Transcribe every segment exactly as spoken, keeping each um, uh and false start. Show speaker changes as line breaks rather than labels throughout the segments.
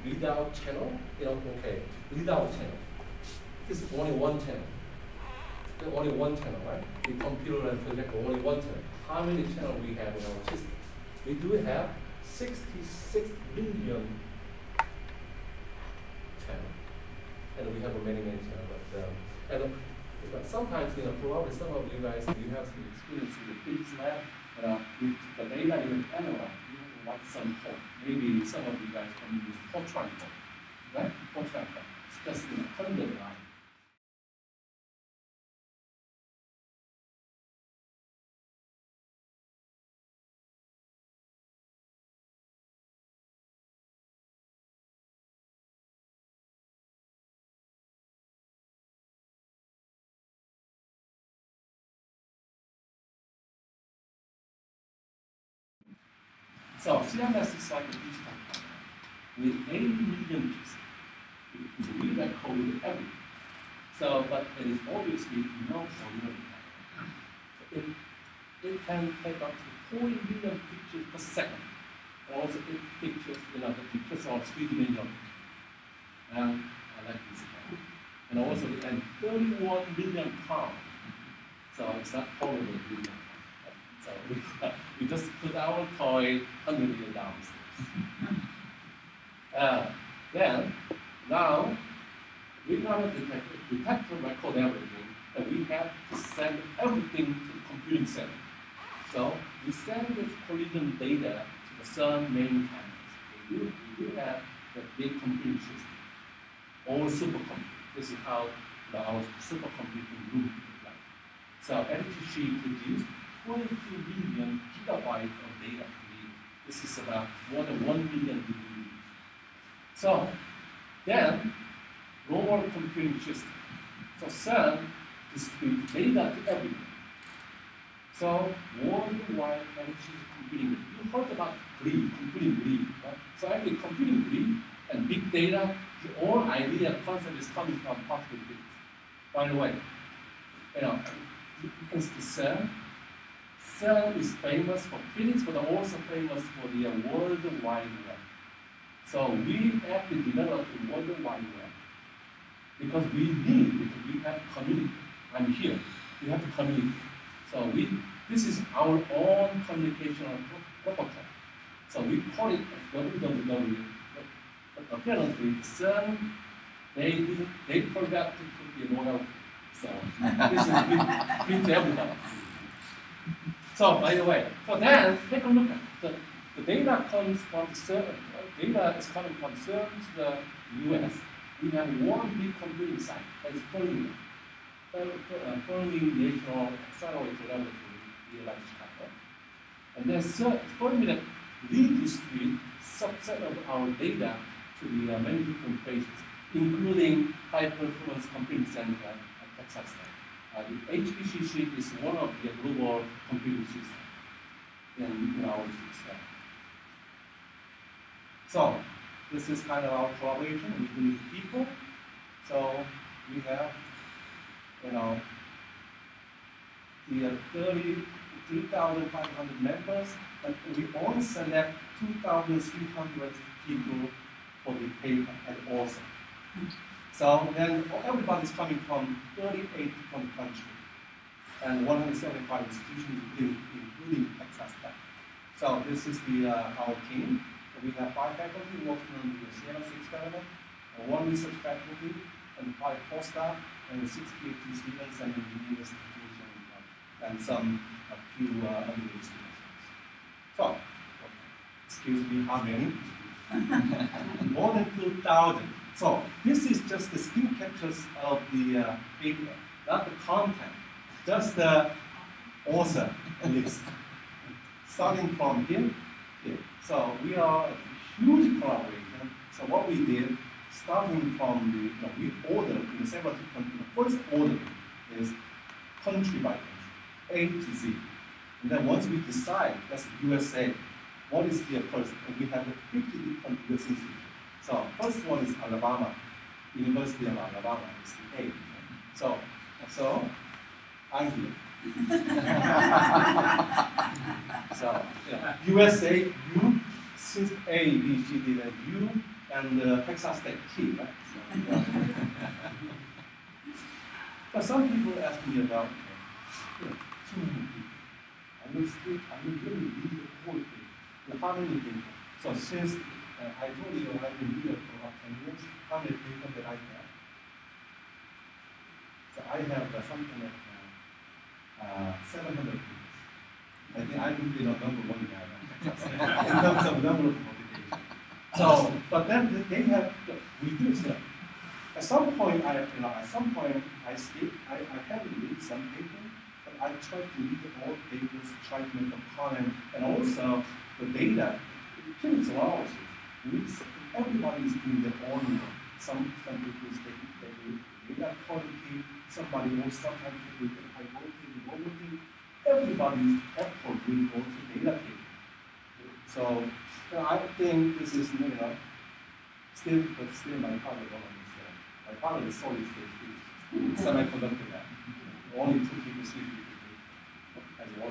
without channel, you know, okay, without channel. This is only one channel. There's only one channel, right? The computer and projector only one channel. How many channels we have in our system? We do have sixty-six million channels, and we have many many channels. But um, and uh, but sometimes, you know, probably some of you guys, you have some experience in the physics lab. Uh, with the data you analyze, you have to write some code. Maybe some of you guys can use Fortran code, right? Fortran code. It's just in a hundred lines. So C M S is like a digital camera with eighty million pixels. It's read that code everything. So, but it is obviously no ordinary camera. So it, it can take up to forty million pictures per second. Also, it pictures, you know, the pictures are three dimensional. And I like this camera. And also, it can thirty-one million pounds. So it's not probably a million. So we, uh, we just put our toy one hundred million downstairs. uh, then, now, we have a detector, detector record everything, and we have to send everything to the computing center. So we send this collision data to the CERN main cameras. We do, we do have the big computing system, all supercomputing. This is how the, our supercomputing group looks like. So L T C produced twenty-two million gigabytes of data per year. This is about more than one million D V Ds. So then, global computing system. So CERN distributes data to everyone. So worldwide L T C computing. You heard about grid, computing grid, right? So actually computing grid and big data, the whole idea concept is coming from particle physics. By the way, you know, because the CERN, CERN is famous for physics, but also famous for the uh, World Wide Web. So we actually developed the World Wide Web because we need, because we have to communicate. I'm here, we have to communicate. So we, this is our own communication protocol. So we call it W W W. But apparently, CERN, they didn't, they forgot to put the model. So this is free to everybody. So by the way, so then take a look at the, the data comes from CERN. Data is coming from CERN to the U S. We have one big computing site that is Fermi, Fermi National Accelerator Laboratory in Chicago. And then Fermi that redistribute subset of our data to the uh, many different places, including high performance computing center at Texas Tech. Uh, the H P C C is one of the global computing systems in, in our system. So this is kind of our collaboration between people. So we have, you know, the uh, thirty-three thousand five hundred members, and we only select two thousand three hundred people for the paper and author. So then everybody's coming from thirty-eight different countries and one hundred seventy-five institutions, including, including Texas Tech. So this is the uh, our team. We have five faculty working on the C M S experiment, uh, one research faculty, and five postdoc, and six PhD students and engineers, and some a few uh, undergraduate students. So, excuse me, how many? More than two thousand. So this is just the screen captures of the uh, paper, not the content, just the author list. Starting from here, here. So we are a huge collaboration. So what we did, starting from the, you know, we ordered in several different, the first order is country by country, A to Z. And then once we decide, that's U S A, what is the first? And we have fifty different U S institutions. So first one is Alabama, University of Alabama is the A. So, so I'm here. So yeah. U S A, U, since A, B, C, D, and U, and uh, Texas Tech T, right? So, yeah. But some people ask me about, uh, you know, too many people. I will still, I will really need the whole thing. You know, how many people? So since uh, I told you I've been here for about ten years, how many people that I have? So I have uh, something like uh, uh, seven hundred people. I think I would be the number one guy in terms of number of publications. So, but then they have reduced them. At some point, I, you know, at some point, I skip. I, I have to read some paper, but I try to read all papers, try to make a comment, and also the data. Clinical analysis. Everybody is doing their own work. Some some people is taking the data quality. Somebody else sometimes take the high quality, low quality. Everybody's effort will go to data taking. So, so I think this is, you know, still, but still my father don't understand. My father is solid state physics, semiconductor lab. Only two people, three people as well.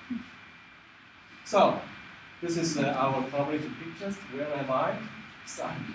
So, this is uh, our collaboration pictures. Where am I? Something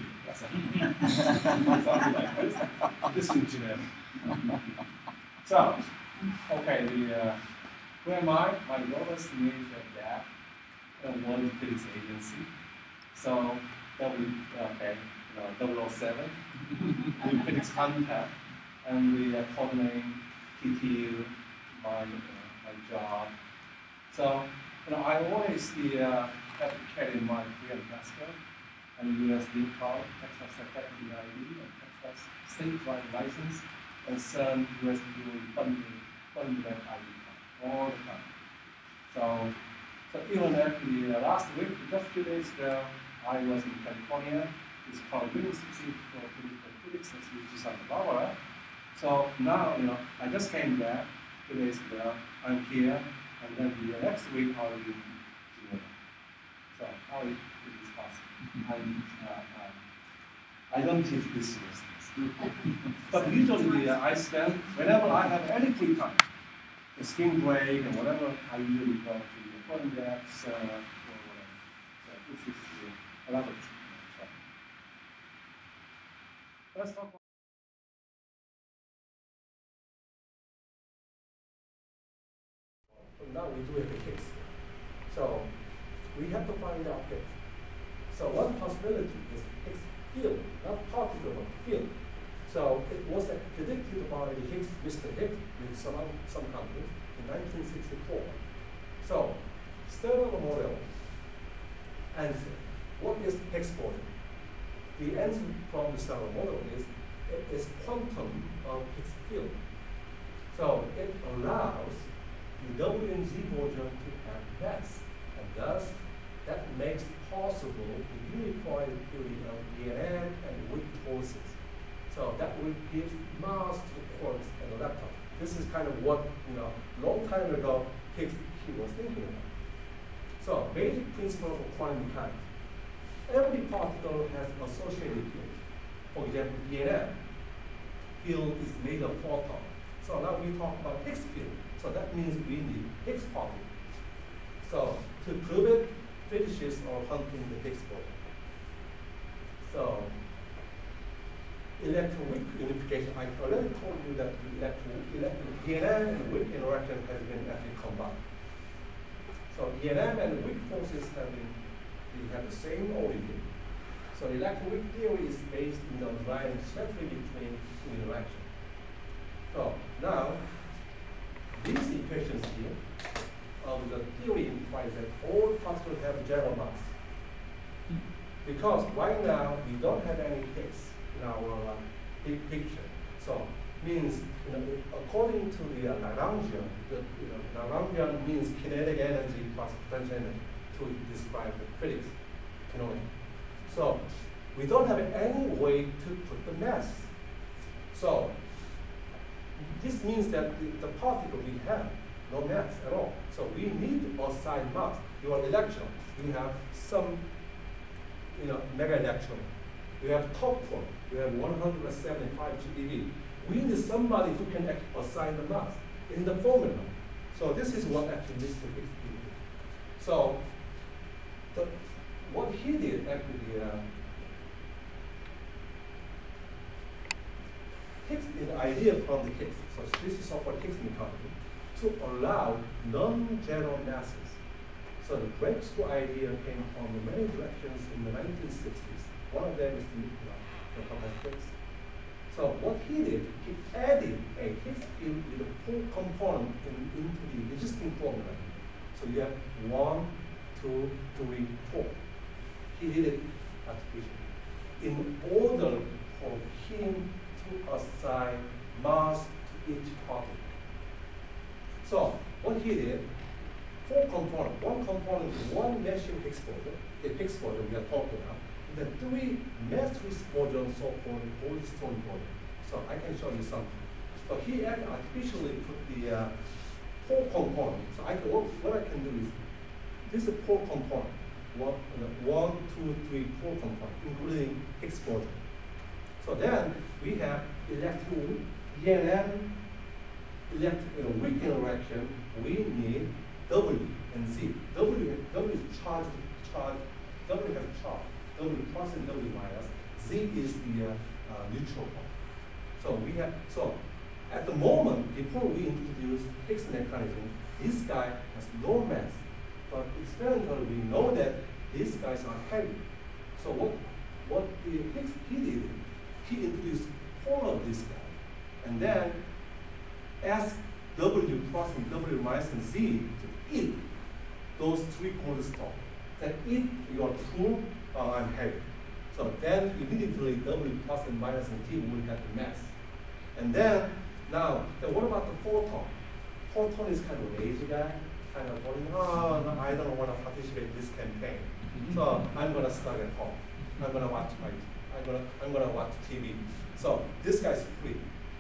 like this. This is Geneva. So, okay, the uh, where am I? My lowest major gap. Uh, World Physics Agency. So that we okay, you know, double oh seven, we physics contact, and we are coordinating T T U, my uh, my job. So you know, I always uh, have to carry my Korean passport and U S green card, Texas Faculty I D, and Texas state driver license, and some U S funding funding I D card all the time. So. So even actually uh, last week, just a few days ago, I was in California. It's called University for Physical Physics, which is Santa Barbara. So now, you know, I just came back two days ago. I'm here, and then the next week I'll be in Geneva. So how is this possible? I'm, uh, uh, I don't teach this seriously. But usually uh, I spend, whenever I have any free time, the spring break and whatever, I usually go to foreign labs uh, or whatever. So this is uh, a lot of trouble. Let's talk about now we do have a case. So we have to find out this. So one possibility is Higgs field, not particle, but field. So it was predicted by Higgs, Mister Higgs, with some, some companies in nineteen sixty-four. So Stellar model answer, what is Higgs boson? The answer from the stellar model is it is quantum of Higgs field. So it allows the W and Z boson to have mass, and thus that makes possible the unified theory of E N M and weak forces. So that will give mass to the quarks and the lepton. This is kind of what, you know, long time ago Higgs he was thinking about. So basic principle of quantum mechanics. Every particle has associated field. For example, E N M field is made of photon. So now we talk about Higgs field. So that means we need Higgs particle. So to prove it, physicists are hunting the Higgs boson. So electron-weak unification, I already told you that the electron, electron E N M and weak interaction has been actually combined. So E N M and weak forces have been, they have the same origin. So electroweak theory is based on the line especially between two interactions. So now, these equations here of the theory implies that all particles have general mass. Because right now, we don't have any Higgs in our uh, big picture. So means, you know, according to the uh, Lagrangian, the, you know, Lagrangian means kinetic energy plus potential energy to describe the physics phenomena. So we don't have any way to put the mass. So this means that the, the particle we have no mass at all. So we need to assign mass. Your electron, you have some, you know, mega electron. You have top form. You have one hundred seventy-five G eV. We need somebody who can assign the mass in the formula. So this is what actually Mister Higgs did. So the, what he did actually, uh,
an idea from the Higgs. So this is so-called Higgs mechanism to allow non-general masses. So the breakthrough idea came from many directions in the nineteen sixties. One of them is the nuclear, the quantum Higgs. So what he did, he added a Higgs field with a four component in, into the existing formula. So you have one, two, three, four. He did it artificially in order for him to assign mass to each particle. So what he did, four components. One component is one massive exposure, the Higgs boson we are talking about. The three matrix bosons, so-called Goldstone boson. So I can show you something. So he actually artificially put the uh, four components. So I can, what, what I can do is, this is four components. One, uh, one, two, three, four components, including Higgs boson. So then we have electron, E N M, electron, you know, weak interaction. We need W and Z. W, W is charge, charge. W has charge. W plus and W minus. Z is the uh, uh, neutral part. So we have, so at the moment, before we introduce Higgs mechanism, this guy has no mass. But experimentally, we know that these guys are heavy. So what, what the Higgs, he did, he introduced four of this guy, and then asked W plus and W minus and Z to eat those three cornerstones. Then if you are true, uh, I'm heavy. So then immediately W plus and minus and T will get the mass. And then, now, then what about the photon? Photon is kind of a lazy guy, kind of going, oh, no, I don't want to participate in this campaign. So I'm going to study at home. I'm going to watch my, I'm going to, I'm going to watch T V. So this guy's free.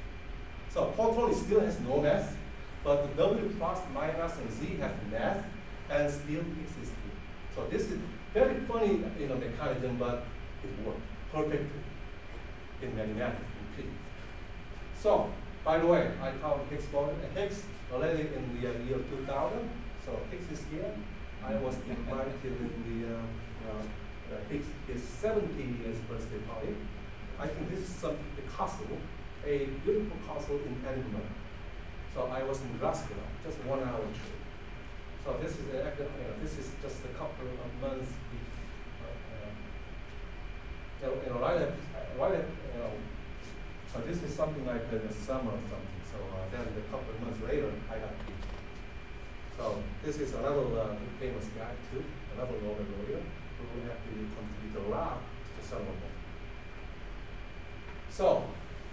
So photon still has no mass, but the W plus, minus, and Z has mass, and still exists. So this is very funny, you know, mechanism, but it works perfectly in mathematics, in physics. So, by the way, I found Higgs boson, Higgs already in the uh, year two thousand. So Higgs is here. I was invited in the uh, uh, uh, Higgs his seventy years birthday party. I think this is some a castle, a beautiful castle in Edinburgh. So I was in Glasgow, just one hour trip. So this is a, you know, this is just a couple of months. Uh, uh, you know, right at, right at, you know, so this is something like in the summer or something. So uh, then a couple of months later, I got it. So this is another uh, famous guy too, another Nobel laureate who actually contributed a lot to the settlement. So,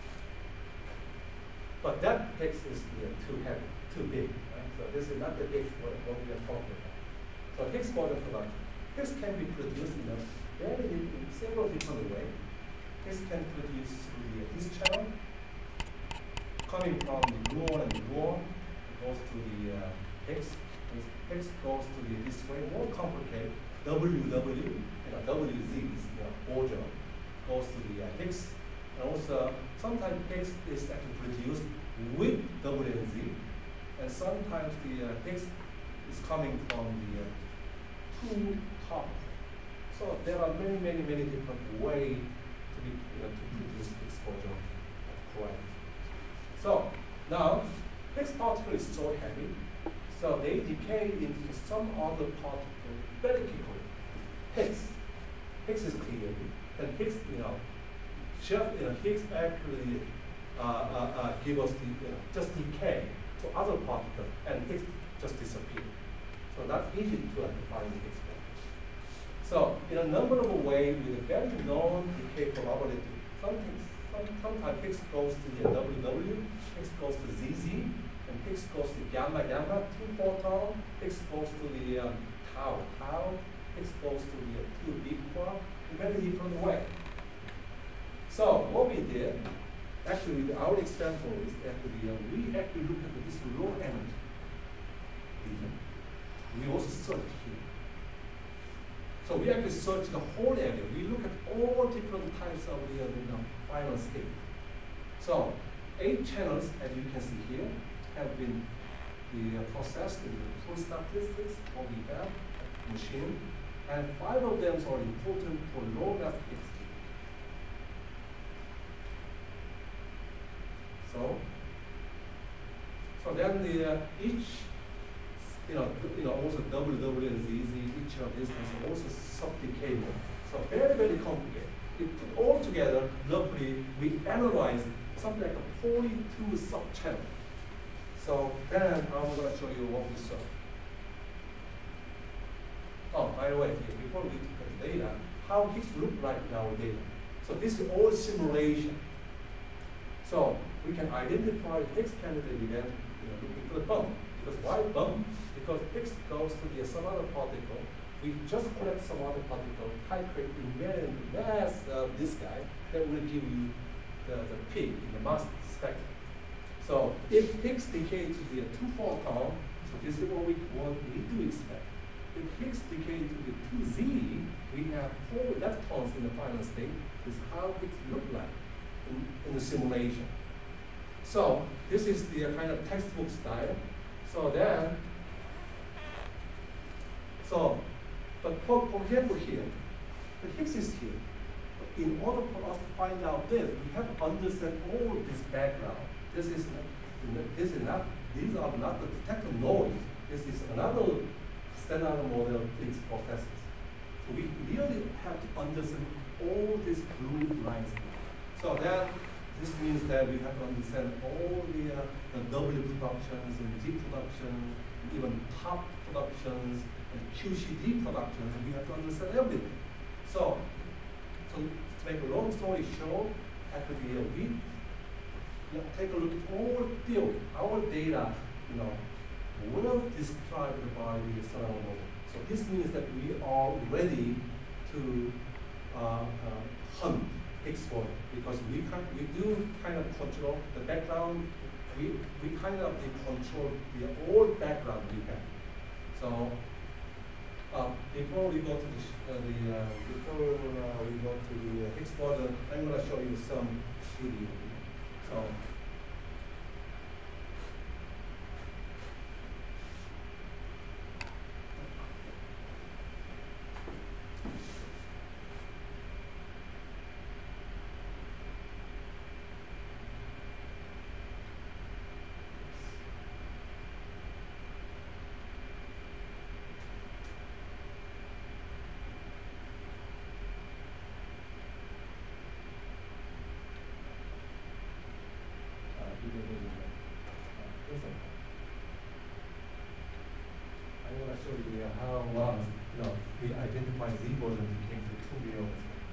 but that Higgs is uh, too heavy, too big. Right? So this is not the Higgs what, what we are talking about. So Higgs boson production. Higgs can be produced in a very in several different ways. Higgs can produce through the, this channel, coming from the gluon and the gluon, goes to the uh, Higgs. Higgs goes to the this way, more complicated. W W, you know, W Z is you know, boson, goes to the uh, Higgs. And also, sometimes Higgs is actually produced with W and Z, and sometimes the uh, Higgs is coming from the uh, two top. So there are many, many, many different ways to be you know, to produce Higgs boson correct. So now Higgs particle is so heavy, so they decay into some other particle very quickly. Higgs, Higgs is clear, and Higgs, you know. Just, you know, Higgs actually uh, uh, uh, give us the, you know, just decay to other particles, and Higgs just disappear. So not easy to uh, define the Higgs boson. So in a number of ways, with a very known decay probability, something, some, sometimes Higgs goes to the W W, Higgs goes to Z Z, and Higgs goes to gamma gamma, two photon, Higgs goes to the um, tau tau, Higgs goes to the uh, two big quark, in very different way. So what we did, actually with our example is actually uh, we actually look at this low energy region. We also search here. So we actually search the whole area. We look at all different types of the uh, you know, final state. So eight channels, as you can see here, have been the, uh, processed in the full statistics, what we have, machine, and five of them are important for low mass Higgs. So then the uh, each, you know, you know, also W W and Z Z, each of these is also sub-decayable. So very, very complicated. It put all together, luckily, we analyzed something like a forty-two sub-channel. So then I'm going to show you what we saw. Oh, by the way, before we look at the data, how Higgs look like in our data. So this is all simulation. So we can identify Higgs candidate event, you know, looking for the bump. Because why bump? Because Higgs goes to the some other particle. We just collect some other particle, titrate invariant mass of this guy, that will give you the, the peak in the mass spectrum. So if Higgs decay to the two photon, so this is what we want we do expect. If Higgs decay to the two Z, we have four leptons in the final state. This is how Higgs look like in, in the simulation. So this is the kind of textbook style. So then, so, but for, for example here, the Higgs is here. But in order for us to find out this, we have to understand all this background. This is not, this is not, these are not the detector noise. This is another standard model of Higgs processes. So we really have to understand all these blue lines. So then, this means that we have to understand all the, uh, the W productions and Z productions, even top productions and Q C D productions. We have to understand everything. So, so to make a long story short, actually uh, we you know, take a look at all theory, our data, you know, well described by the standard model. So this means that we are ready to uh, uh, hunt Higgs boson, because we can, we do kind of control the background. We we kind of control the all background we have. So uh, before we go to the, uh, the uh, before uh, we go to the Higgs boson, I'm going to show you some video. So. I'm going to show you how uh, you know, we identify Z boson became the two million.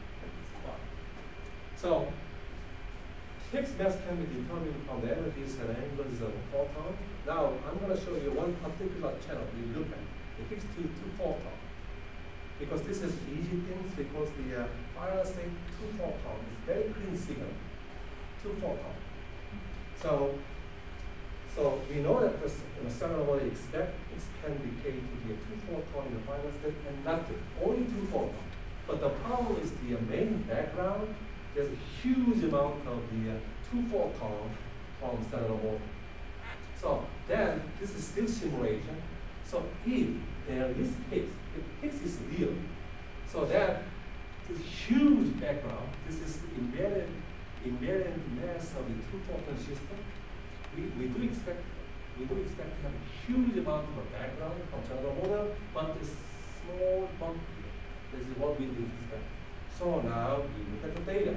So Higgs mass can be determined from the energies and angles of a photon. Now I'm going to show you one particular channel we look at, the Higgs two, two photon. Because this is easy things, because the uh, final state two photon is very clean signal, two photon. So, so we know that the you know, standard model expect Higgs can decay to the two photon in the final state and nothing, only two photon. But the problem is the uh, main background, there's a huge amount of the uh, two photon from standard model. So then this is still simulation. So if there is Higgs, if Higgs is real, so then this huge background, this is the invariant, invariant mass of the two photon system. We, we do expect we do expect to have a huge amount of a background from general model, but this small bump here. This is what we do expect. So now we look at the data.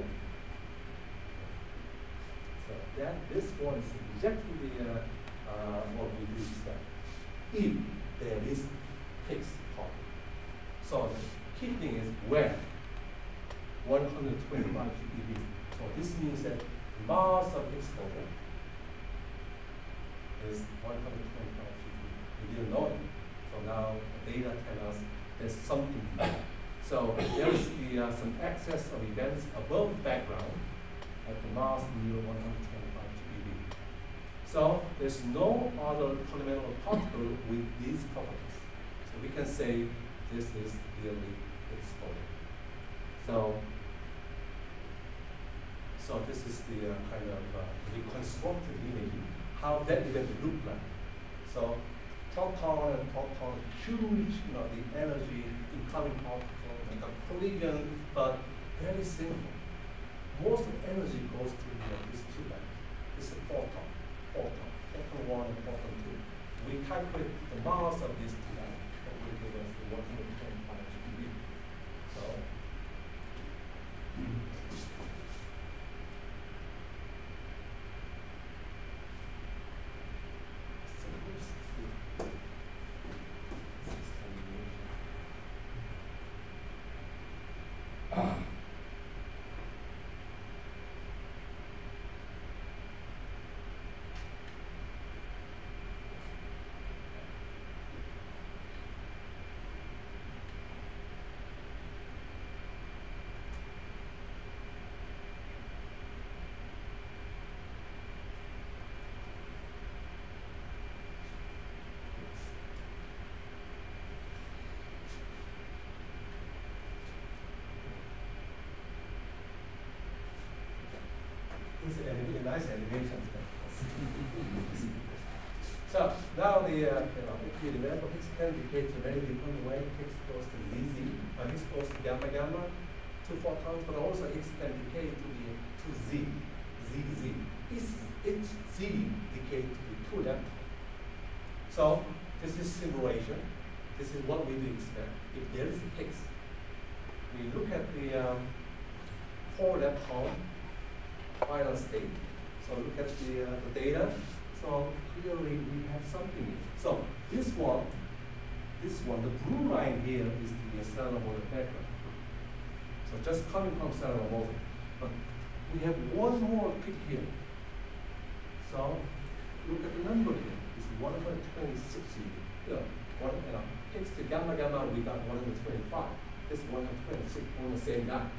So that this one is exactly the, uh, uh, what we do expect. If there is Higgs particle. So the key thing is when one hundred twenty-five GeV. So this means that mass of Higgs boson is one hundred twenty-five GeV. We didn't know it. So now the data tell us there's something there. So there is the, uh, some excess of events above background at the mass near one hundred twenty-five GeV. So there's no other fundamental particle with these properties. So we can say this is really Higgs boson. So, so this is the uh, kind of uh, reconstructed image, how that event look like. So proton and proton, huge, you know, the energy, incoming particle, and the collision, but very simple. Most of the energy goes to you know, these two lines. This is photon, photon, photon quantum one and quantum two. We calculate the mass of these two atoms, that will give us the one hundred twenty-five GeV. So, this is a really nice animation. So now the, uh, you know, if you remember, Higgs can decay to very different way. Higgs goes to Z Z, uh, Higgs goes to gamma gamma, two photons, but also Higgs can decay to the to Z, Z Z. Each, each Z decay to the two leptons. So this is simulation. This is what we do expect. If there is Higgs, we look at the um, four lepton final state. So look at the, uh, the data. So clearly we have something. So this one, this one, the blue line here is the stellar model background. So just coming from stellar model. But we have one more peak here. So look at the number here. It's one hundred twenty-six. Yeah, one, you know, Higgs to gamma gamma, we got one hundred twenty-five. This is one hundred twenty-six on the same guy.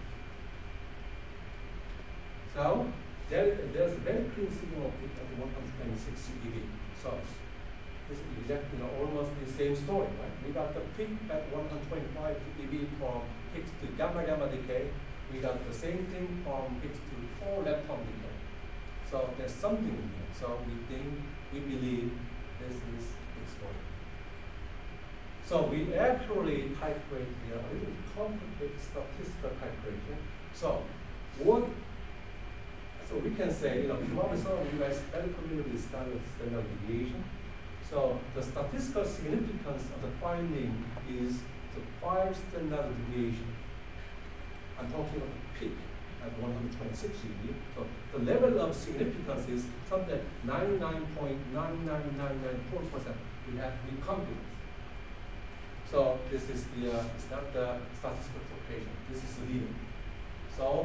So there, there's a very clean signal peak at one hundred twenty-six GeV. So this is exactly, you know, almost the same story, right? We got the peak at one hundred twenty-five GeV from Higgs to gamma gamma decay. We got the same thing from Higgs to four lepton decay. So there's something in here. So we think, we believe this is exploding. So we actually calculate the a little complicated statistical calculation. So what? So we can say, you know, probably some of you guys very familiar with standard standard deviation. So the statistical significance of the finding is the five standard deviation. I'm talking about the peak at one hundred twenty-six GeV. So the level of significance is something like ninety-nine point nine nine nine nine four percent. We have to be confident. So this is the, uh, it's not the statistical equation. This is the leader. So,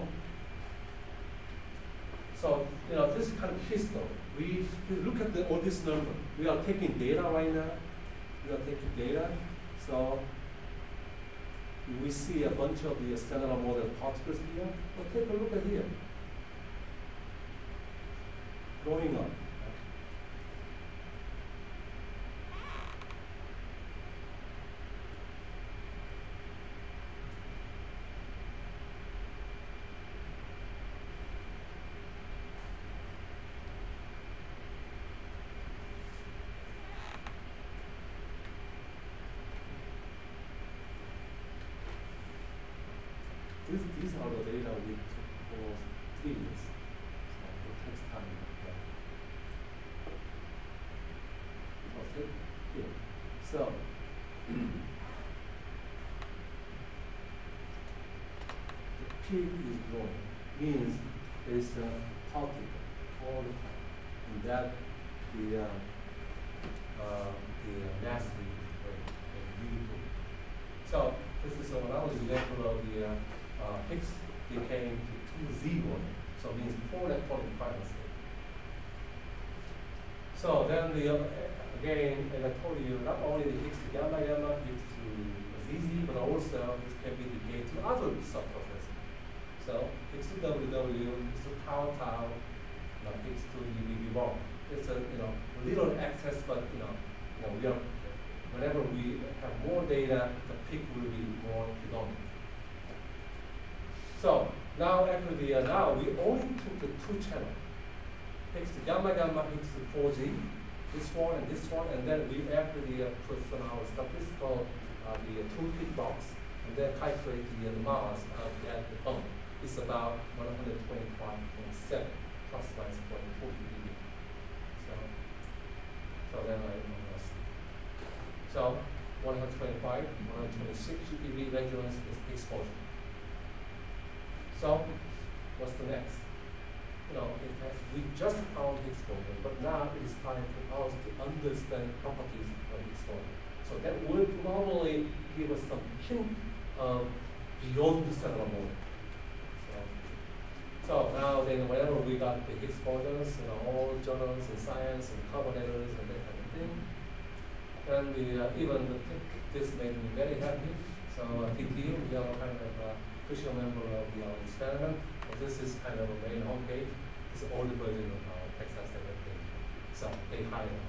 so you know, this is kind of history. We, we look at the, all this number. We are taking data right now. We are taking data. So we see a bunch of the stellar model particles here. But take a look at here. Going up. This, these are the data we took for three years. So it takes time. Yeah. Okay. Yeah. So the peak is growing, means there's a particle all the time, and that the uh, uh, the mass will be very big. So this is another example of the uh, Uh, Higgs decaying to two Z one, so it means four electron in final state. So then the uh, again, as I told you, not only the Higgs to gamma gamma, Higgs to Z Z, but also it can be decayed to other subprocesses. So Higgs to W W, Higgs to tau tau, you know, Higgs to U V V one. It's a you know little excess, but you know, you know we are whenever we have more data, the peak will be more predominant. So now actually uh, now we only took the two channels, Higgs to gamma gamma, Higgs to four Z, this one and this one, and then we actually uh, put some our statistical uh, the uh, two peak box, and then calculate the, uh, the mass of that the bump. It's about one hundred twenty-five point seven plus minus zero point four GeV. So So then I uh, so one hundred twenty-five, one hundred twenty-six U V vigilance is exposure. So what's the next? You know, it has, we just found exposure, but now it is time for us to understand properties of exposure. So that will probably give us some hint of beyond the cellular model. So, so now then whenever we got the Higgs bosons, you know, all journals in science and carbonators and that kind of thing, and the, uh, even the, this made me very happy. So uh, T T, we are kind of a official member of the uh, experiment. But this is kind of a main homepage. It's an old version of our Texas everything. So they hide it.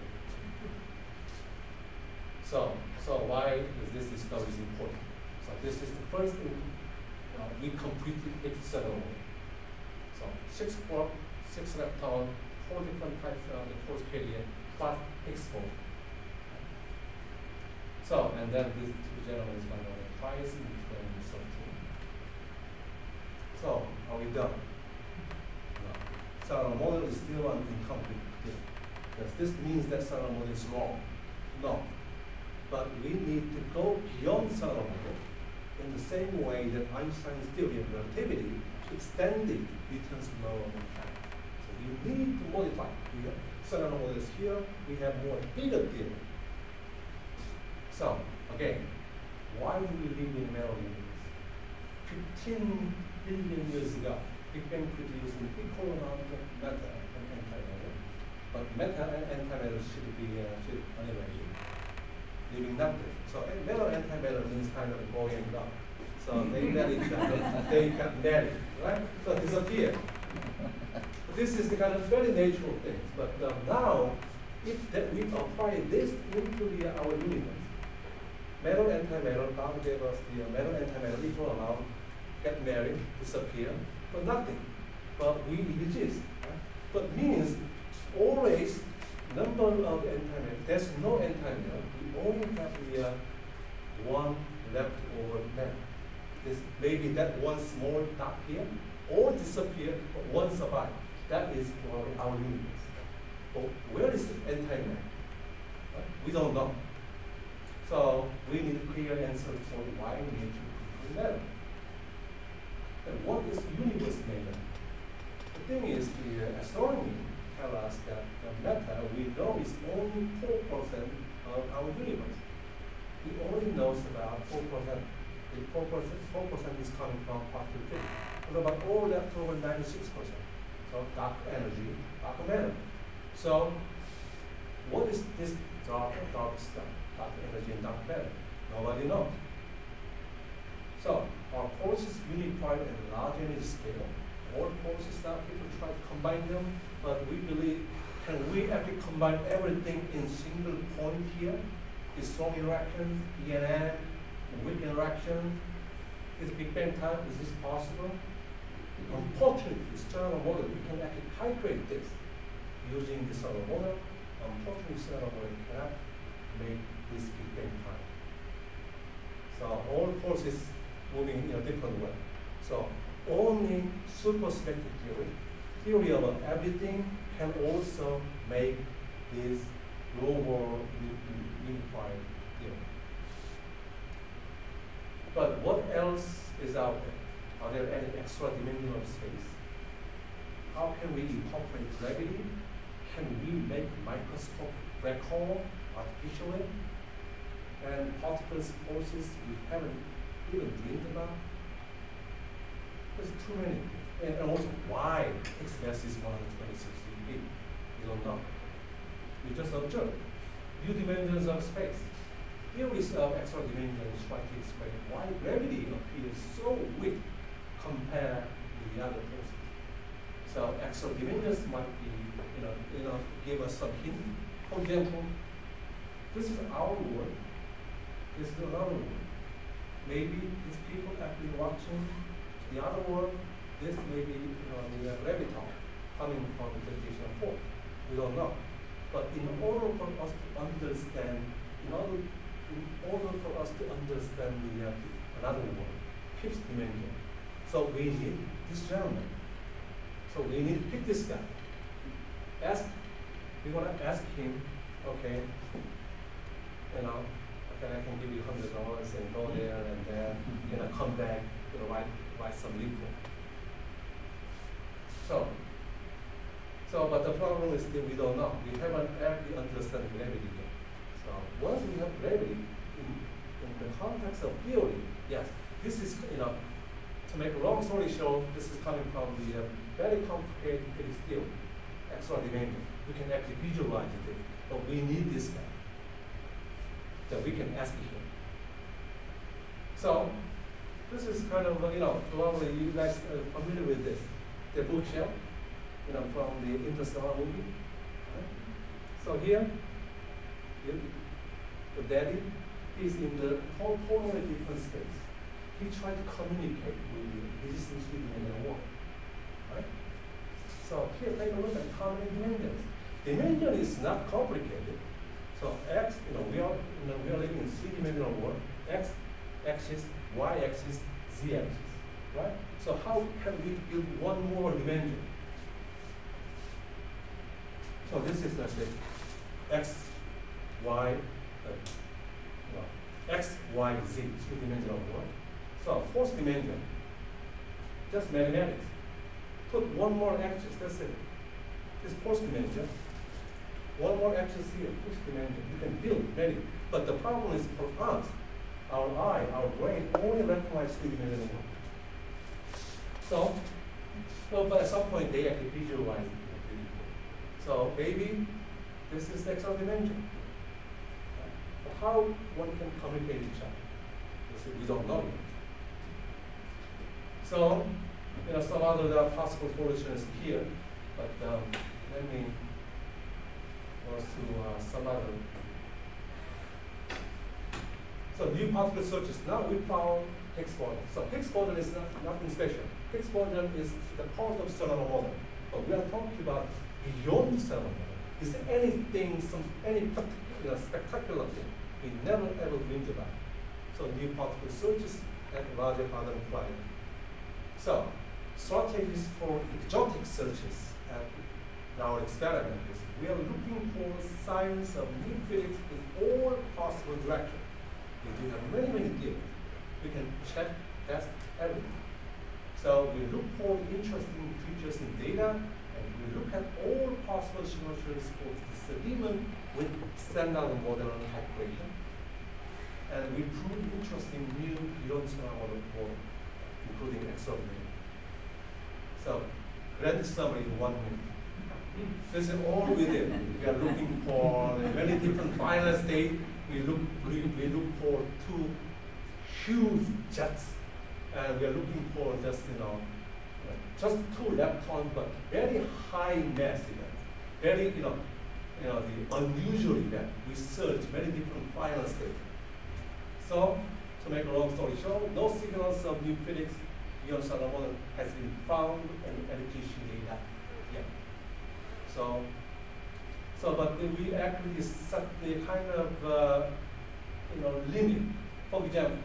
So, so why is this discovery is important? So this is the first thing uh, we completed Higgs cellular model. So six quark, six lepton, four different types of the force carrier plus Higgs boson. So, and then these two gentlemen is going to twice in twenty thirteen. So, are we done? No. So our model is still an incomplete. Does this means that cellular model is wrong? No. But we need to go beyond cellular model in the same way that Einstein's theory of relativity extended returns to lower time. So we need to modify. We have cellular model is here. We have more bigger theory. So again, why do we live in metal universe? Fifteen billion years ago, Big Bang produced an equal amount of matter and antimatter, but matter and antimatter should be uh, should anyway. Living nothing. So metal and antimatter means kind of boy and girl. So they met each other, they got married, right? So disappear. This is the kind of very natural thing. But uh, now, if that we apply this into the, our universe, metal and antimatter, God gave us the uh, metal and antimatter equal amount, get married, disappear, but nothing. But we exist. Right? But means always number of antimatter. There's no antimatter. We only have the uh, one left over matter. This maybe that one small dot here, all disappear, but one survive. That is for our universe. But where is the antimatter? Right? We don't know. So we need a clear answer for why nature is matter. And what is universe made of? The thing is, the uh, astronomy tell us that the matter we know is only four percent of our universe. We only knows about four percent. The four percent, four percent is coming from particle physics. What about all that over ninety-six percent? So dark energy, dark matter. So what is this dark, dark stuff? Dark energy and dark matter? Nobody knows. So our forces unified at a large energy scale. All forces now people try to combine them, but we believe, can we actually combine everything in single point here? Is strong interaction, E N M, weak interaction, is Big Bang time, is this possible? Unfortunately, this general model, we can actually calculate this using the cellular model. Unfortunately, cellular model cannot make this Big Bang time. So all forces moving in a different way. So only supersymmetric theory, theory about everything, can also make this global unified theory. But what else is out there? Are there any extra dimensional space? How can we incorporate gravity? Can we make microscopic black hole artificially? And particles forces we haven't even dreamed about? There's too many. And, and also, why Higgs mass is one hundred twenty-six eV? We don't know. We just observe. New dimensions of space. Theories of extra dimensions try to explain why gravity appears so weak compared to the other forces. So extra dimensions might be, you know, you know, give us some hint. For example, this is our world. This is another world. Maybe these people actually watching the other world. This may be, you know, the graviton coming from the gravitational force. We don't know. But in order for us to understand, in order, in order for us to understand the uh, another world, fifth dimension, so we need this gentleman. So we need to pick this guy. Ask, we want to ask him okay, you know, okay, I can give you hundred dollars and go there and then, you know, come back, you know, write, write some report. So, so, but the problem is that we don't know. We haven't actually understood gravity yet. So once we have gravity, in, in the context of theory, yes, this is, you know, to make a long story short, this is coming from the uh, very complicated physics theory, extra dimension. We can actually visualize it, but we need this guy that we can ask him. So this is kind of, you know, probably you guys are familiar with this, the bookshelf, you know, from the Interstellar movie. Right? So here, you, the daddy is in the whole totally different space. He tried to communicate with the existing three-dimensional world. Right? So here, take a look at how many dimensions. Dimension is not complicated. So x, you know, we are, you know, we are living in three-dimensional world. X axis, y axis, z axis. Right? So how can we build one more dimension? So this is, let's say, x, y, uh, well, x, y, z, three-dimensional world. So fourth dimension, just mathematics. Put one more axis, that's it. This fourth dimension, one more axis here, fifth dimension. You can build many, but the problem is for us, our eye, our brain only recognizes three-dimensional world. So, so, but at some point they actually visualize it. So maybe this is the extra dimension. But how one can communicate each other? We don't know yet. So, you know, some other uh, possible solutions here, but um, let me go to uh, some other. So new particle searches. Now we found Higgs boson. So Higgs boson is not, nothing special. Higgs boson is the part of stellar model, but we are talking about beyond stellar model. Is there anything, some any particular spectacular thing we never ever dreamed about? So new particle searches at larger hadron collider. So strategies for exotic searches at our experiment is we are looking for signs of new physics in all possible directions. We have many, many theories. We can check, test everything. So we look for interesting features in data, and we look at all possible signatures for disagreement with standard model calculation. And we prove interesting new beyond standard model model, including extraordinary. So, grand summary in one minute. This is all we did. We are looking for many different final states. We look, we, we look for two huge jets, and we are looking for just, you know, just two leptons, but very high mass events, very, you know, you know, the unusual event. We search many different final states. So, to make a long story short, no signals of new physics beyond standard model has been found in L T C data yet. So, so, but we actually set the kind of, uh, you know, limit. For example,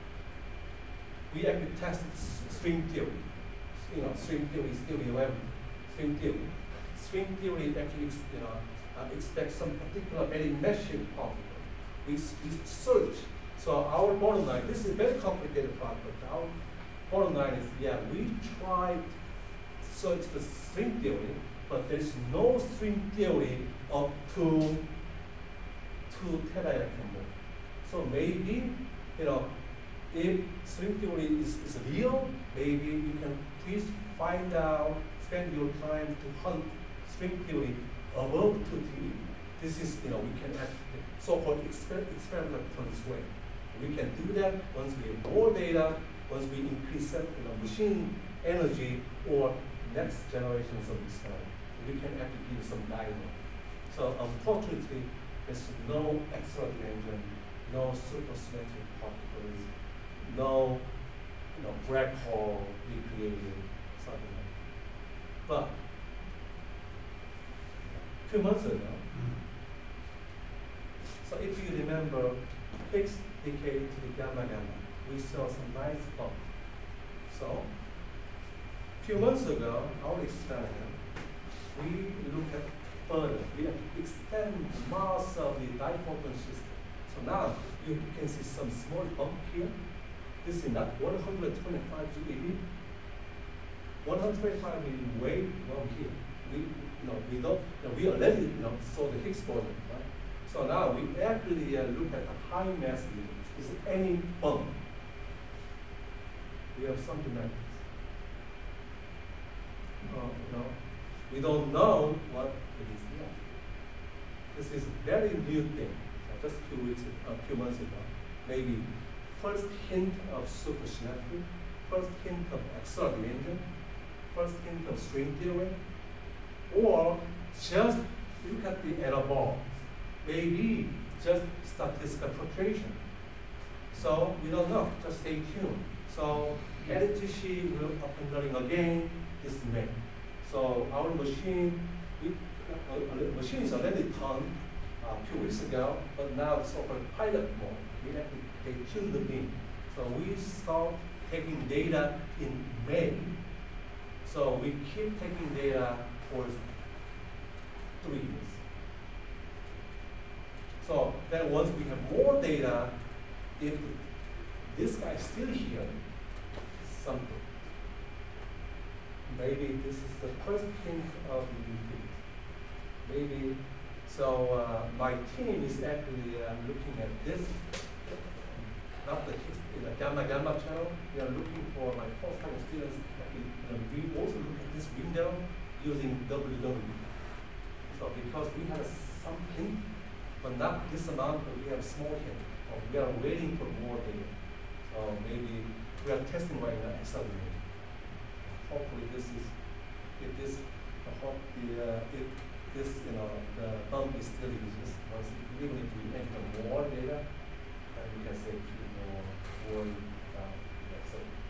we actually tested string theory. You know, string theory is theory of everything. String theory. String theory actually, you know, uh, expects some particular very massive particle. We, we search. So our bottom line, this is a very complicated part, but our bottom line is, yeah, we tried to search the string theory, but there is no string theory up to two teraelectron volt. So maybe, you know, if string theory is, is real, maybe you can please find out, spend your time to hunt string theory above two T E. This is, you know, we can have so-called exper experimental constraint. We can do that once we have more data, once we increase, you know, machine energy or next generations of experiment. We can actually give some guidance. So unfortunately, there's no extra dimension, no supersymmetric particles, no, you know, black hole recreated, something like that. But a few months ago, mm-hmm. So if you remember, Higgs decay to the gamma gamma, we saw some nice bump. So a few months ago, our experiment, we look at further. We have to extend the mass of the diphoton system. So now you can see some small bump here. This is not one hundred twenty-five GeV. one hundred twenty-five is way down here. We, you know, we don't, you know, we already, you know, saw the Higgs boson, right? So now we actually uh, look at the high mass unit. Is there any bump? We have something like this. Uh, no, we don't know what it is yet. This is very new thing. So just a few weeks, a uh, few months ago, maybe first hint of supersymmetry, first hint of X-R dimension, first hint of string theory, or just look at the error bar. Maybe just statistical fluctuation. So we don't know. Just stay tuned. So L T C will up and running again this May. So our machine, we, uh, uh, machine is already done uh, a few weeks ago, but now it's over pilot mode. We have to they tuned the beam. So we start taking data in May. So we keep taking data for three years. So then once we have more data, if this guy is still here, something. Maybe this is the first hint of the defeat. Maybe, so uh, my team is actually uh, looking at this, not the, the gamma gamma channel. We are looking for my first time students. Uh, we also look at this window using W W. So because we have some hint, but not this amount, but we have a small hint. Or we are waiting for more data. So maybe we are testing right now accelerator. Hopefully this is, if this, I hope the, uh, if this, you know, the bump is still exists, once, even if we enter more data, then we can say keep more worry about the accelerator.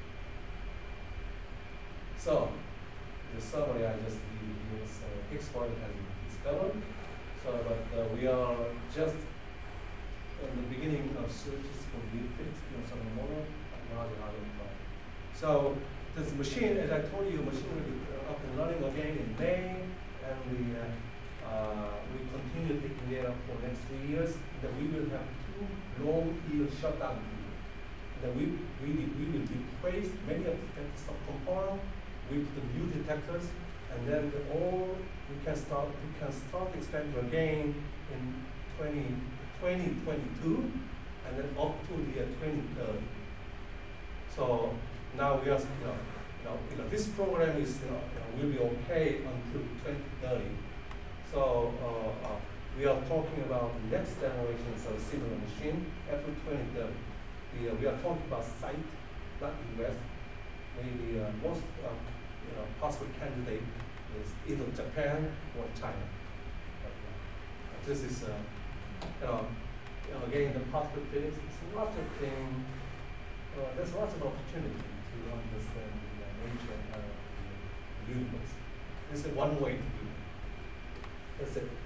So, the summary I just gave you is uh, Higgs boson has been discovered. So, but uh, we are just in the beginning of searches for new fits, you know, some model, larger ion drive. So, this machine, as I told you, machine will be up and running again in May, and we uh, uh, we continue taking data for the next three years. Then we will have two long yield shutdown periods. Then we we we will replace many of the subcomponents with the new detectors, and then the all we can start we can start expansion again in twenty twenty-two, and then up to the uh, twenty thirty. So now we are, you know, you know, you know this program is, you know, you know, will be okay until twenty thirty. So uh, uh, we are talking about the next generations of similar machine after twenty thirty. The, uh, we are talking about site, not U S. Maybe uh, most uh, you know, possible candidate is either Japan or China. But, uh, this is, uh, you know, you know, again, the possible things, it's lots of things, uh, there's lots of opportunity to understand the uh, nature of the universe. This is one way to do it. That's it.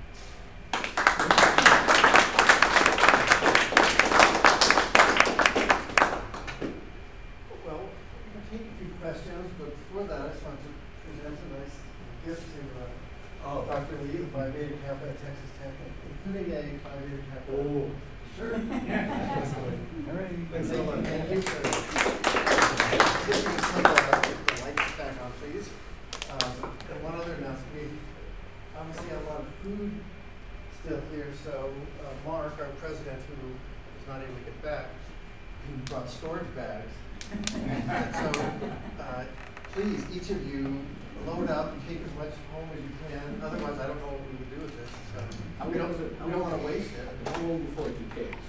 Well, we can take a few questions, but before that, I just want to present a nice gift to uh,
Oh.
Doctor Lee, the Phi Beta Kappa at Texas Tech, including a Phi Beta Kappa.
Oh.
Sure.
That's great.
All right.
Thanks so much.
Thank you. Just to put the, the lights back on, please. Um, and one other announcement. We obviously have a lot of food still here, so uh, Mark, our president, who was not able to get back, he brought storage bags. So uh, please, each of you, load up and take as much home as you can. Otherwise, I don't know what we would do with this. So we don't, we don't want to waste it.
How long before it decays?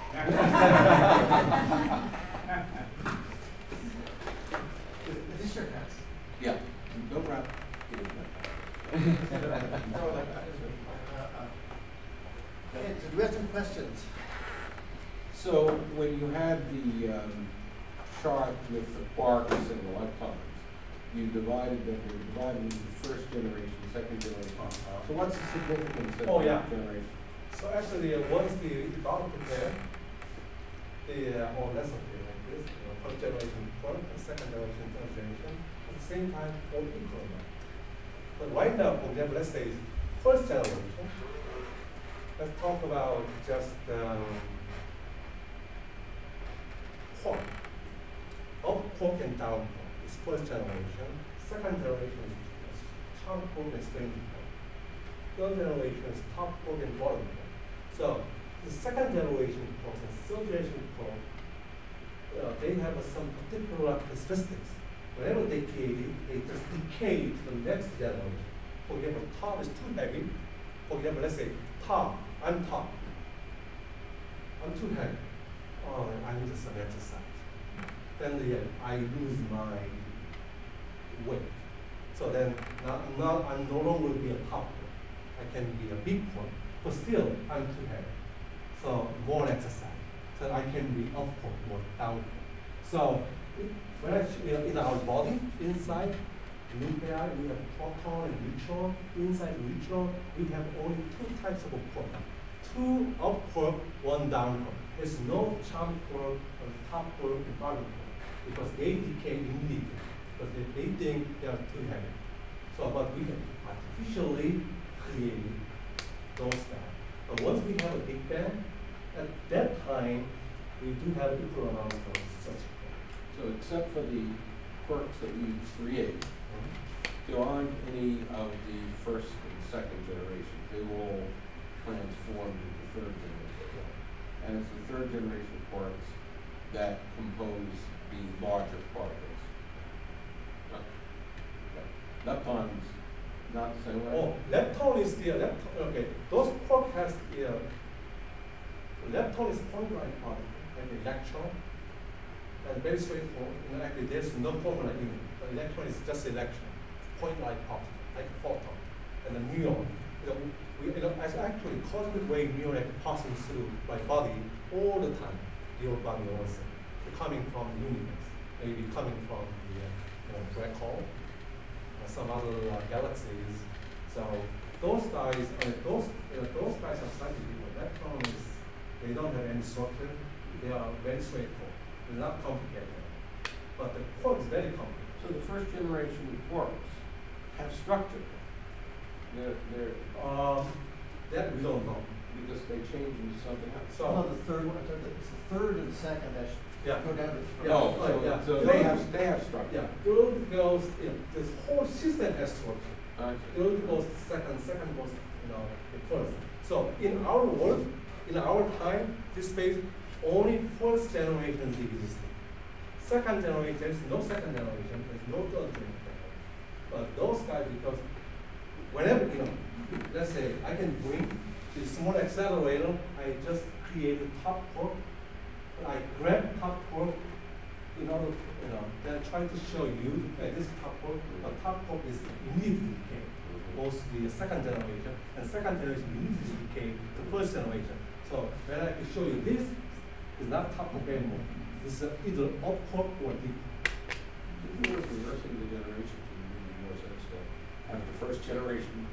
Is this your house?
Yeah, don't wrap it in
Okay, so do we have some questions?
So when you had the um, chart with the quarks and the leptons, you divided them, you divided into first generation, second generation. So what's the significance of
Oh,
that
yeah.
generation?
So actually, uh, once the data prepare, the uh, or less of it like this, you know, first generation first, and second generation third generation, at the same time all equal now. But right now, for example, let's say first generation. Let's talk about just um, pork. Up pork and down pork is first generation. Second generation is charm pork and strange pork. Third generation is top pork and bottom pork. So the second generation pork and third generation pork, uh, they have uh, some particular characteristics. Whenever they decay, they just decay to the next generation. For example, top is too heavy. For example, let's say top, I'm top. I'm too heavy. Oh, I need some exercise. Then yeah, I lose my weight. So then now, now I'm no longer be a top one. I can be a big one, but still I'm too heavy. So more exercise. So I can be up one, more down one. So when I, you know, in our body, inside nuclei, we have proton and neutron. Inside neutron, we have only two types of quark. Two up quark, one down quark. There's no charm quark or top quark and bottom quark because they decay immediately because they, they think they are too heavy. So, but we can artificially create those guys. But once we have a Big Bang, at that time, we do have equal amounts of such quarks.
So except for the quirks that we create, there aren't any of the first and second generations. They were all transformed into third generation. And it's the third generation quarks that compose the larger particles. Uh, Leptons, not the same way?
Oh, lepton is the lepton. Okay, those quark has the uh, lepton is point-like particle, like the electron, and very straightforward. And actually, there's no formula in it. The electron is just electron, point-like particle, like a photon, and the muon. You know, we, you know, as actually cosmic wave muon are passing through my body all the time. Your body also, they're coming from the universe, maybe coming from the uh, you know, black hole, or some other uh, galaxies. So those guys, I mean, those you know, those guys are slightly different. Electrons, they don't have any structure. They are very straightforward. They're not complicated. But the quark is very complicated.
So the first generation quarks have structure. They're, they're
Um, that we don't know.
because they change into something else.
So
Oh, the third one, it's the third and second that should
yeah,
go down to the first.
Yeah.
Oh,
Oh,
so,
yeah.
so they have, they have structure.
yeah. Third goes, you know, this whole system has structure.
Okay.
Third goes second, second goes, you know, the first. So in our world, in our time, this space, only first generation is existing. Second generation, there's no second generation, there's no third generation. But those guys, because whenever, you know, let's say I can bring this small accelerator, I just create a top quark, I grab top quark, in order, you know, then try to show you that this top quark, the top quark is immediately decay. Both the second generation and second generation immediately decay the first generation. So when I can show you this, is not top quark anymore. This is either up quark or deep.
If you were reversing the generations, it would make more sense to have the first generation.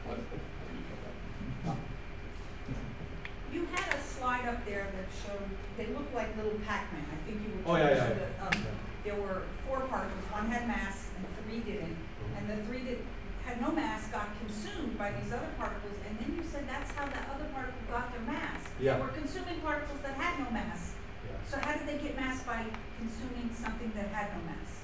You had a slide up there that showed, they looked like little Pac-Man. I think you were
Oh, yeah,
trying to
yeah,
show
yeah.
that, um,
Yeah.
there were four particles, one had mass and three didn't. And the three that had no mass got consumed by these other particles, and then you said that's how that other particle got their mass.
Yeah.
They were consuming particles that had no mass.
Yeah.
So how did they get mass by consuming something that had no mass?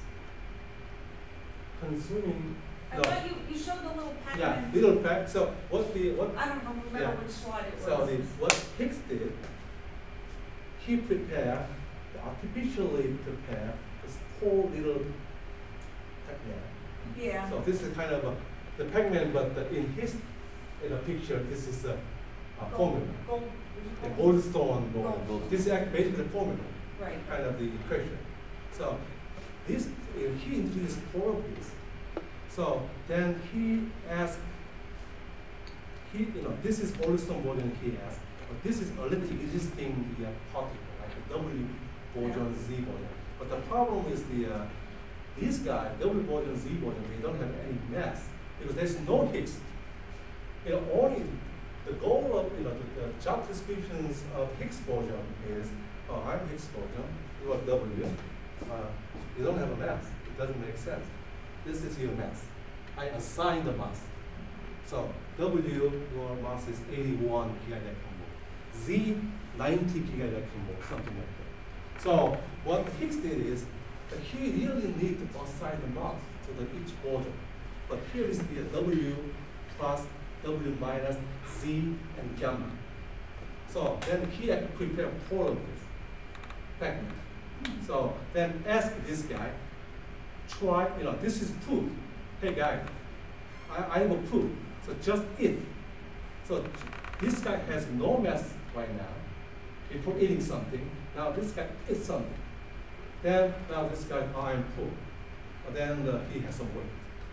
Consuming,
I
no.
thought you, you showed the little
Yeah,
Pac-Man.
little fact. So what the what
I don't know,
Yeah.
remember which slide it was.
so the what Higgs did, he prepared, artificially prepared this whole little Pac-Man.
Yeah.
So this is kind of a, the Pac-Man, but the, in his in a picture, this is a, a formula.
Gold,
The
gold,
Goldstone formula.
Gold.
This is actually basically the formula,
right.
kind of the equation. So this uh, he introduced properties. So then he asked, he you know this is Goldstone boson he asked, but this is already existing the uh, particle like the W boson Z boson. But the problem is the uh, these guys W boson Z boson they don't have any mass because there's no Higgs. You know only the goal of you know the, the job descriptions of Higgs boson is oh I'm Higgs boson you are W uh, you don't have a mass it doesn't make sense. This is your mass. I assign the mass. So W, your mass is eighty-one gigaelectron Z, ninety gigaelectron volt, something like that. So what Higgs did is that he really needs to assign the mass to the each boson. But here is the W plus W minus Z and gamma. So then he had to prepare four of this fragment. So then ask this guy, try, you know, this is proof. Hey guy, I, I have a proof. So just it. So this guy has no mass right now before eating something. Now this guy eats something. Then now this guy, I am full. But then uh, he has some weight.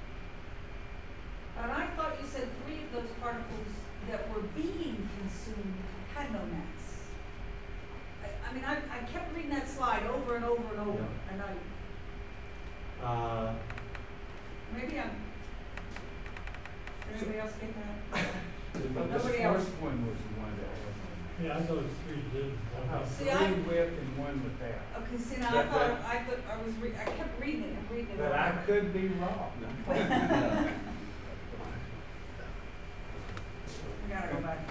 But I thought you said three of those particles that were being consumed had no mass. I, I mean, I, I kept reading that slide over and over and over,
Yeah.
and I,
Uh,
maybe I'm, did anybody else get that?
But the
Nobody else.
first one was the one that wasn't.
Yeah, I noticed three did.
Uh,
See, I-
Three with and one without.
Okay, see, now I
That-
thought,
that-
I thought, I was re, I kept reading it and reading it.
But
over.
I could be wrong.
I gotta go back.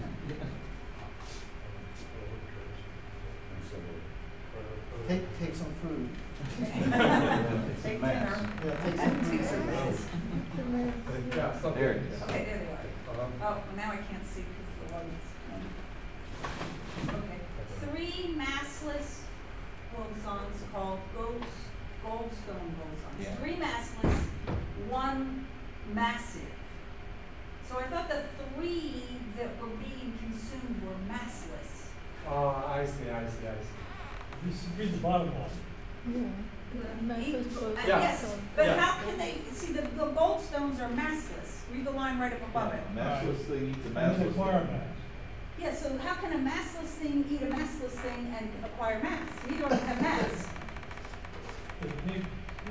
Take, take some food.
Take dinner.
Yeah, take some
Take some
food.
meds.
yeah, something.
There it is.
Okay, there they are.
Uh-huh.
Oh, well, now I can't see because the lights. Okay, three massless bosons called gold, goldstone bosons.
Yeah.
Three massless, one massive. So I thought the three that were being consumed were massless.
Uh, I see, I see, I see.
Just read the bottom line.
Each- uh,
Yeah.
Yes, but
Yeah.
how can they, see, the, the goldstones are massless. Read the line right up above it.
Massless thing eats a
And
massless
acquire
thing.
mass.
Yeah, so how can a massless thing eat a massless thing and acquire mass? Neither of them have mass.
But they-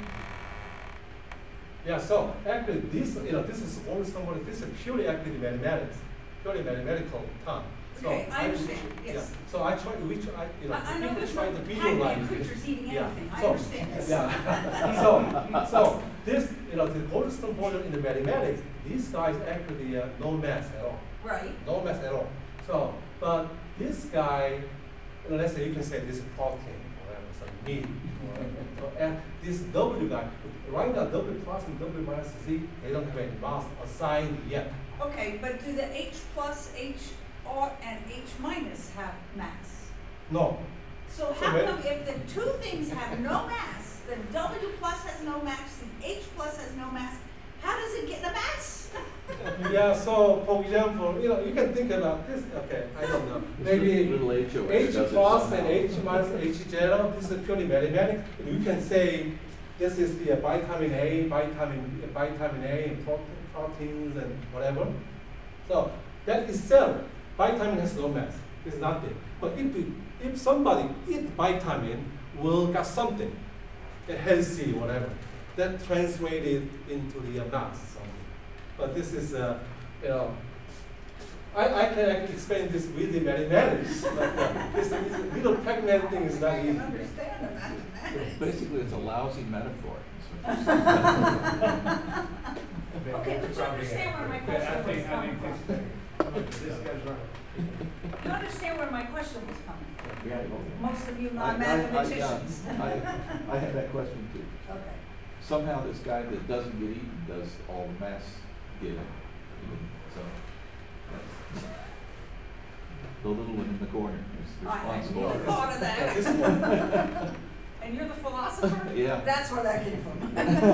Yeah, so actually this, you know, this is only somebody, this is purely actually mathematics, purely mathematical term. So
Okay, I understand,
yeah,
yes.
So I try, we try, you know,
I, I know
people
there's
try
no
to
Pac-Man
visualize this.
creatures eating
Yeah,
anything, I
so-
understand this.
Yeah, so, so this, you know, the Goldstone boson in the mathematics, these guys actually uh, no mass at all.
Right,
No mass at all. So, but this guy, you know, let's say you can say this is protein, whatever, some meat. or- So, and this W guy, right now W plus and W minus Z, they don't have any mass assigned yet.
okay, but do the H plus, H ought, and H minus have mass?
No.
So
So
how
when-
come if the two things have no mass, the W plus has no mass, the H plus has no mass, how does it get the mass?
Yeah, so for example, you know, you can think about this, okay, I don't know. Maybe
Little H O
H
does it
plus and
somehow.
H minus H zero, this is purely mathematics. And you can say this is the uh, vitamin A, vitamin, uh, vitamin A, and protein, proteins and whatever. So that itself, vitamin has no mass, it's nothing. But if, we, if somebody eat vitamin, will get something, a healthy whatever, that translated into the uh, mass. Something. But this is, uh, you know, I, I can actually explain this with the mathematics, but uh, this, this little pregnant thing is not
I
easy.
can understand the mathematics.
Basically, it's a lousy metaphor.
Okay, but you understand where my question
I
was
think, I
coming
think
from.
this, this guy's right.
You understand where my question was coming from?
Yeah,
Most of you
I- I- I- yeah,
non-mathematicians.
I, I had that question too.
Okay.
Somehow this guy that doesn't get eaten does all the mass getting. So that's the little one in the corner is
I hadn't
responsible.
even thought of
Yeah, this
that.
one.
And you're the philosopher?
Yeah.
That's where that came from.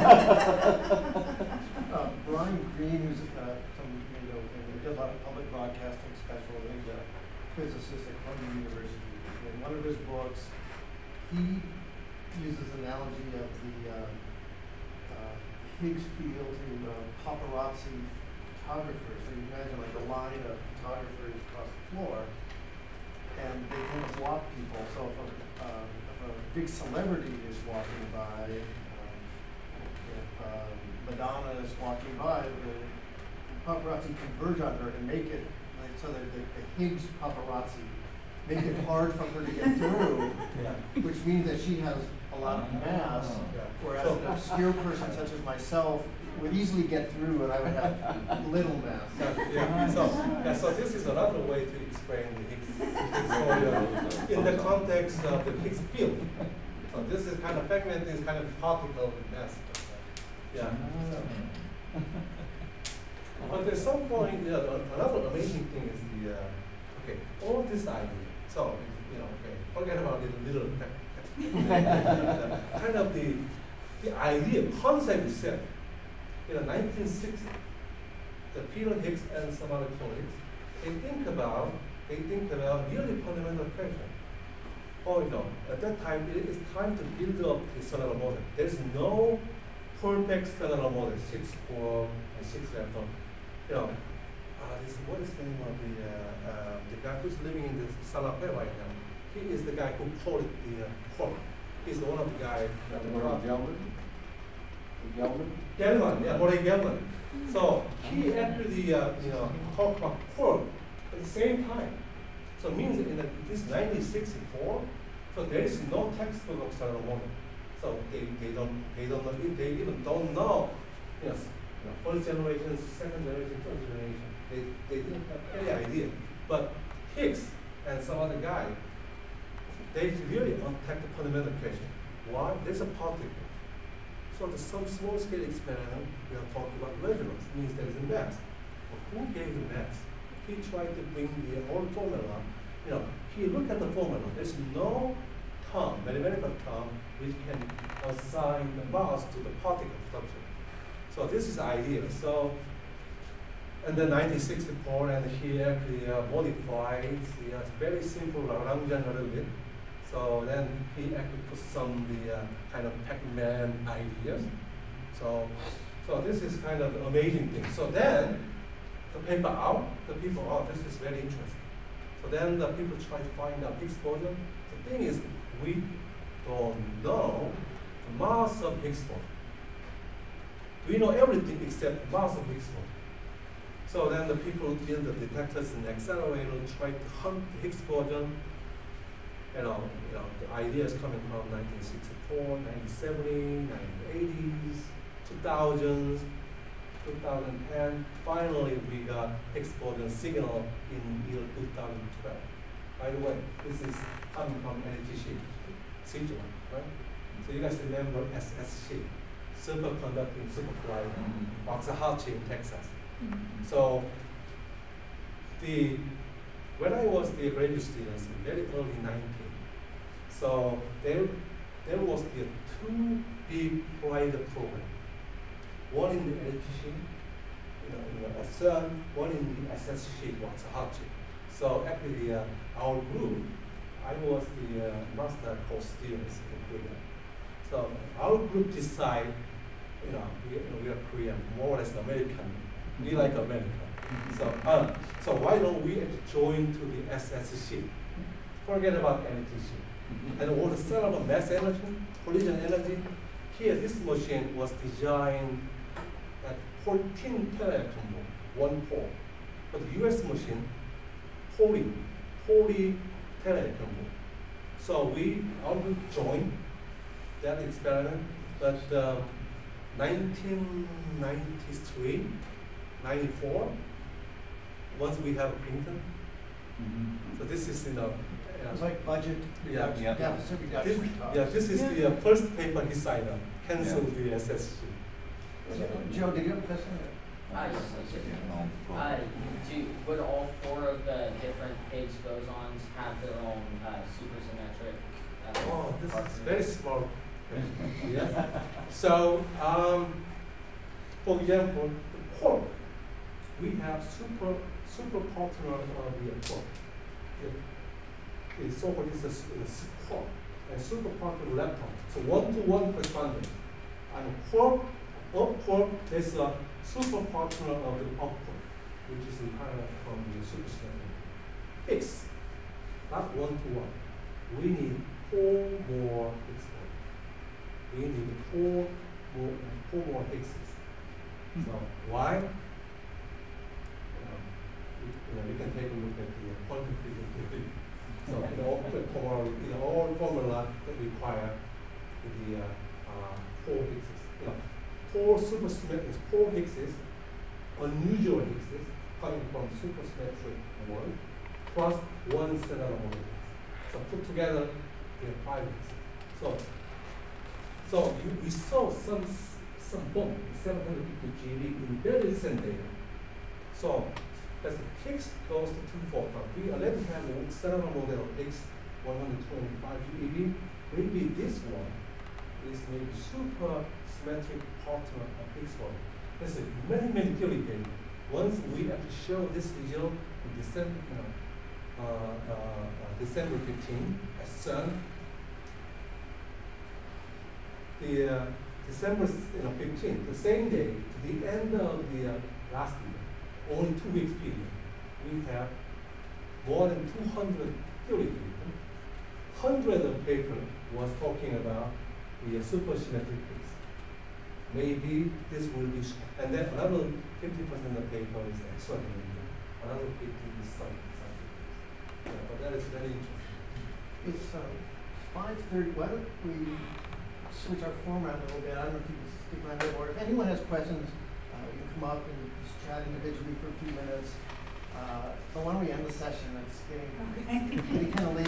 Uh, Brian Greene, who's uh, some, you know, he did a lot of public broadcasting special, and he's a physicist at Columbia University. In one of his books, he uses an analogy of the uh, uh, Higgs field to uh, paparazzi photographers. So you imagine like a line of photographers across the floor, and they tend to block people. So if a, um, if a big celebrity is walking by, um, if um, Madonna is walking by, the paparazzi converge on her and make it like, so that the, the Higgs paparazzi make it hard for her to get through,
Yeah.
which means that she has a lot of mass,
Yeah.
whereas
So-
an obscure person such as myself would easily get through and I would have little mass.
Yeah, so, yeah, so this is another way to explain the Higgs, Higgs boson in the context of the Higgs field. So this is kind of fragment is kind of particle mass. Yeah. But at some point, you know, another amazing thing is the uh, okay, all this idea. So you know, okay, forget about the little kind of the the idea, concept itself. In the nineteen sixties, the Peter Higgs and some other colleagues, they think about they think about really fundamental question. Oh, you know, at that time it is time to build up the cellular model. There's no perfect cellular model, six core and six lepton. You know, uh, this what is the name of the uh, uh, the guy who's living in the San Rafael right now? He is the guy who called it the uh, core. He's the one of the guy.
Laura Gelman? Gelman?
Gelman, yeah, Murray Gelman. So he actually, uh, you know, talked about quark at the same time. So it means in the, this nineteen sixty-four, so there is no textbook of cellular model. So they, they don't they don't know, they even don't know, you know, you know, first generation, second generation, third generation. They they didn't have any idea. But Higgs and some other guy, they really unpacked the fundamental question. Why? There's a particle. So there's some small scale experiment, we are talking about resonance, means there is a mass. But who gave the mass? He tried to bring the whole formula, you know, he looked at the formula, there's no term, mathematical term, which can assign the mass to the particle structure. So this is the idea. So, and then nineteen sixty-four, and he actually uh, modified the uh, very simple Lagrangian a little bit. So then he actually put some the uh, kind of Pac-Man ideas. So, so this is kind of an amazing thing. So then the paper out, the people, oh, this is very interesting. So then the people try to find out Higgs boson. The thing is, we don't know the mass of Higgs boson. We know everything except the mass of Higgs boson. So then the people build the detectors and accelerator, try to hunt the Higgs boson. You know, you know, the ideas coming from nineteen sixty-four, nineteen seventy, nineteen eighties, two thousands, two thousand ten. Finally, we got Higgs boson signal in year two thousand twelve. By the way, this is coming from L T C, Switzerland, right? So you guys remember S S C, superconducting supercollider, Waxahachie in Texas. So the when I was the graduate student in very early nineties, so there there was the two big collider programs. One in the L T C, you know, in the S N, one in the S S C, Waxahachie. So actually, uh, our group, I was the uh, master course students in Korea. So our group decided, you know, we, you know, we are Korean, more or less American. We like America. So, uh, so why don't we join to the S S C? Forget about L T C. And all the cellular mass energy, collision energy. Here, this machine was designed at fourteen teraelectron volt, one pole. But the U S machine, forty, forty teraelectron volt. So we all joined that experiment, but uh, nineteen ninety-three, ninety-four, once we have Clinton.
Mhm.
So this is, you know,
It was like budget
Yeah,
reduction,
yeah.
deficit
this,
reduction. talks.
yeah, this is the uh, first paper he signed up, cancel the S S C.
So, Joe, did you have a question?
Uh, yes,
Oh,
Uh, do, would all four of the different Higgs bosons have their own uh, supersymmetric? Uh,
Oh, this is
partners?
very smart. Yes. So, um, for example, the quark, we have super super partner of the quark. The so-called is a, is a quark and super partner lepton. So one to one correspondence. And quark of quark is a super partner of the up quark, which is inherent from the supersymmetric. Higgs, not one to one. We need four more Higgs bonds. We need four more four more Higgses. So why? Um, we, you know, we can take a look at the quantum physics theory. So in all, in all, in all formula that require the uh, uh, four Higgses. You know, four supersymmetric, four Higgses, unusual Higgses coming from supersymmetric world, plus one center of Higgs. So put together, they have five Higgses. So, so you, we saw some s- some bump, seven hundred fifty G eV in very recent data. So as the Higgs goes to two photons, we already have a cellular model of Higgs one hundred twenty-five G eV. Maybe this one is maybe super symmetric partner of Higgs one. There's a many, many theory data. Once we have to show this result in December, you know, uh, uh, uh, December fifteenth at CERN, the uh, December you know, fifteenth, the same day, to the end of the uh, last year, only two weeks period, we have more than two hundred theory paper. Hundreds of paper was talking about the uh, supersymmetric Higgs. Maybe this will be, sh- and then another fifty percent of paper is extraordinary. Another fifty is something, something. Yeah, but that is very interesting.
It's, uh, five thirty, why don't we switch our format a little bit? I don't know if you can stick around there, or if anyone has questions, uh, you can come up and just chat individually for a few minutes. Uh, but why don't we end the session? It's getting,
Okay.
getting kind of late